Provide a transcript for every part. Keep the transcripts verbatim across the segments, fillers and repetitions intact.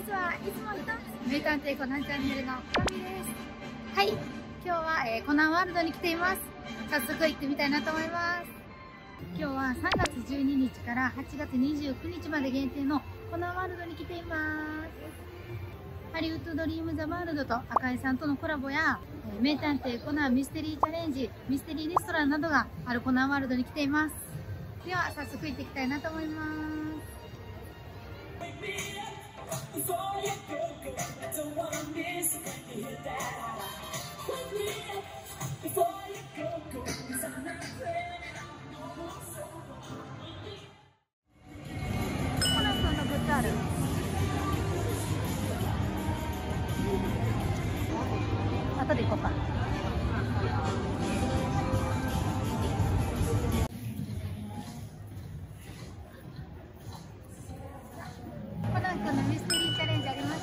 日はいつもの名探偵コナンチャンネルのコナミです。はい、今日は、えー、コナンワールドに来ています。早速行ってみたいなと思います。今日はさんがつじゅうににちからはちがつにじゅうくにちまで限定のコナンワールドに来ています。ハリウッドドリームザワールドと赤井さんとのコラボや、えー、名探偵コナンミステリーチャレンジ、ミステリーレストランなどがあるコナンワールドに来ています。では早速行っていきたいなと思います。コナン君のグッズある。後で行こうか。コナン君のミステリーチャレンジありました。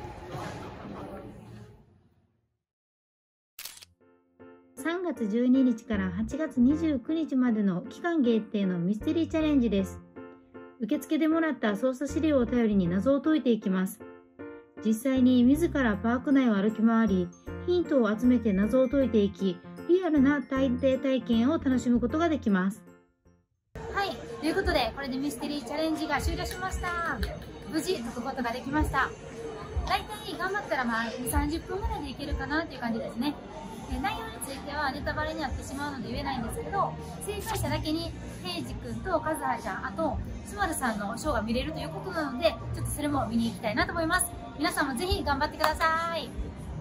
さんがつじゅうににちからはちがつにじゅうくにちまでの期間限定のミステリーチャレンジです。受付でもらった捜査資料を頼りに謎を解いていきます。実際に自らパーク内を歩き回り、ヒントを集めて謎を解いていき、リアルな探偵体験を楽しむことができます。はい、ということでこれでミステリーチャレンジが終了しました。無事解くことができました。だいたい頑張ったらまあにじゅう、さんじゅっぷんぐらいでいけるかなっていう感じですね。内容についてはネタバレになってしまうので言えないんですけど、正解者だけに平次君と和葉ちゃん、あとスマルさんのショーが見れるということなので、ちょっとそれも見に行きたいなと思います。皆さんもぜひ頑張ってください。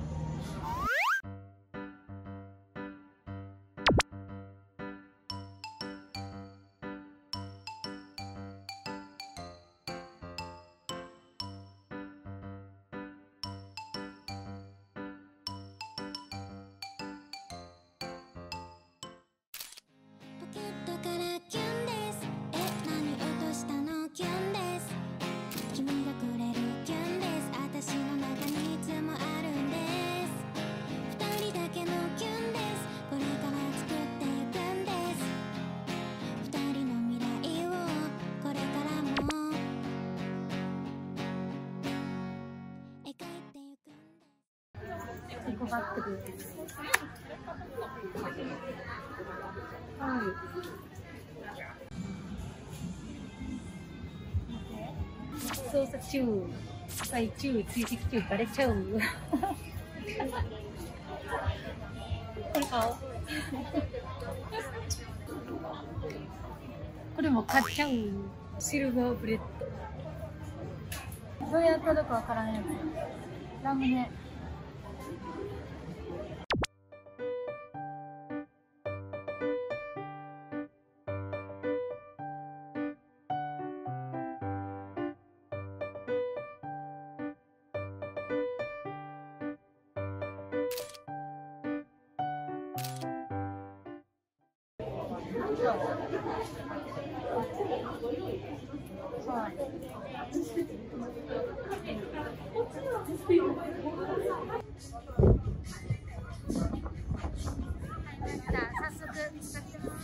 ポケットからキュンです。え、何落としたの？キュンです。君がくれるキュンです。私の中にいつもあるんです。二人だけのキュンです。これから作ってゆくんです。二人の未来をこれからも描いてゆくんです。 エコバッグです。はい。捜査中、最中、追跡中、バレちゃう。これ買おう。これも買っちゃう。シルバーブレッド。どうやったのかわからんやつ。ラムネ。早速使ってます。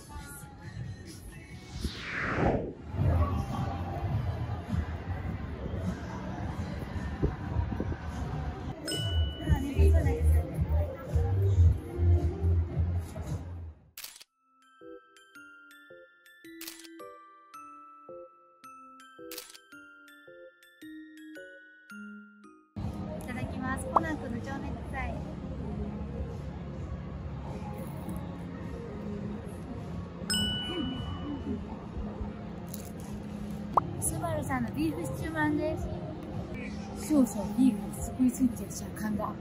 いただきます。コナン君の情熱祭。スバルさんのビーフシチューマンです。少々ビーフにすくいすぎてるじゃん、勘が。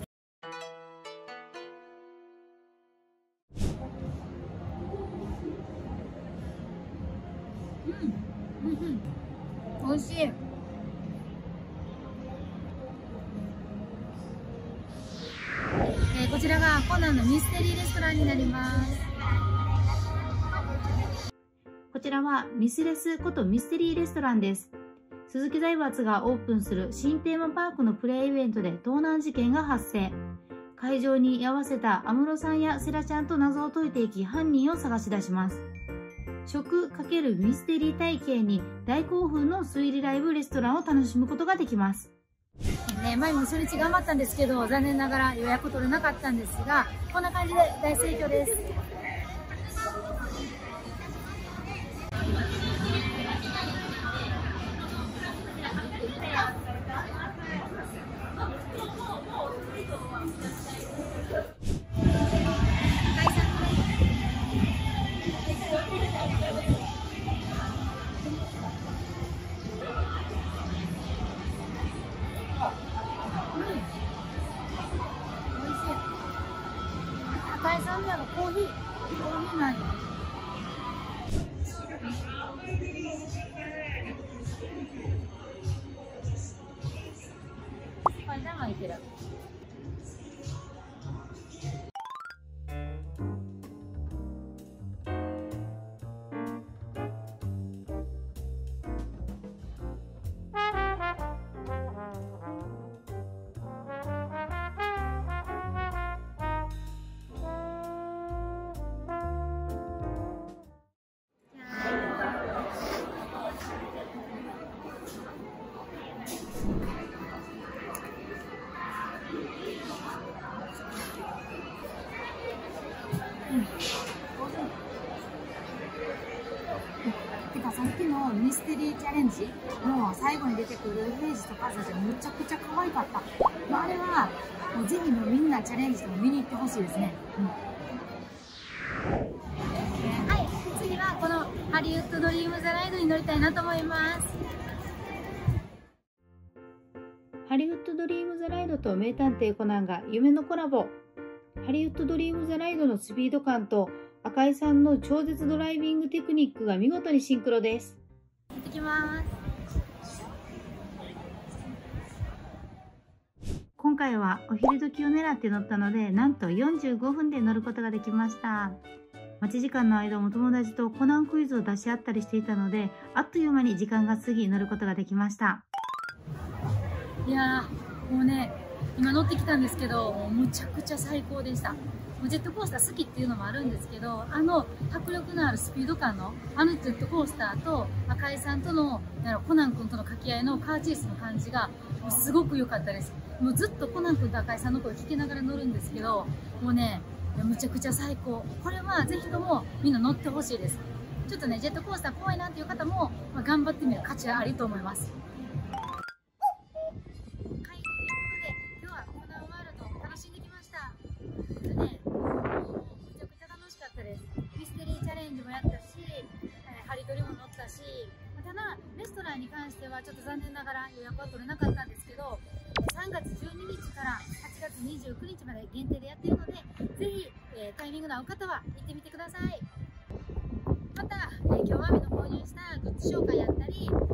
うん、うん、うん。美味しい。えー、こちらがコナンのミステリーレストランになります。こちらはミスレスことミステリーレストランです。鈴木財閥がオープンする新テーマパークのプレイイベントで盗難事件が発生。会場に居合わせた安室さんやセラちゃんと謎を解いていき犯人を探し出します。 食×ミステリー体験に大興奮の推理ライブレストランを楽しむことができます。ね、前も初日頑張ったんですけど、残念ながら予約取れなかったんですが、こんな感じで大盛況です。赤井さんのコーヒー、コーヒーなんで。これ生いける。てかさっきのミステリーチャレンジの最後に出てくる平次とカズちゃんめちゃくちゃ可愛かった。あれはもうぜひもうみんなチャレンジしても見に行ってほしいですね。うん、はい、次はこのハリウッドドリームザライドに乗りたいなと思います。ハリウッドドリームザライドと名探偵コナンが夢のコラボ。ハリウッドドリームザライドのスピード感と赤井さんの超絶ドライビングテクニックが見事にシンクロです。行ってきます。今回はお昼時を狙って乗ったので、なんとよんじゅうごふんで乗ることができました。待ち時間の間も友達とコナンクイズを出し合ったりしていたので、あっという間に時間が過ぎ乗ることができました。いやー、もうね、今乗ってきたんですけど、もうむちゃくちゃ最高でした。ジェットコースター好きっていうのもあるんですけど、あの迫力のあるスピード感のあのジェットコースターと赤井さんとのコナン君との掛け合いのカーチェイスの感じがもうすごく良かったです。もうずっとコナン君と赤井さんの声聞きながら乗るんですけど、もうねむちゃくちゃ最高。これはぜひともみんな乗ってほしいです。ちょっとねジェットコースター怖いなっていう方も、まあ、頑張ってみる価値はありと思います。ただレストランに関してはちょっと残念ながら予約は取れなかったんですけど、さんがつじゅうににちからはちがつにじゅうくにちまで限定でやっているので、ぜひ、えー、タイミングの合う方は行ってみてください。また、えー、今日マミの購入したグッズ紹介やったり、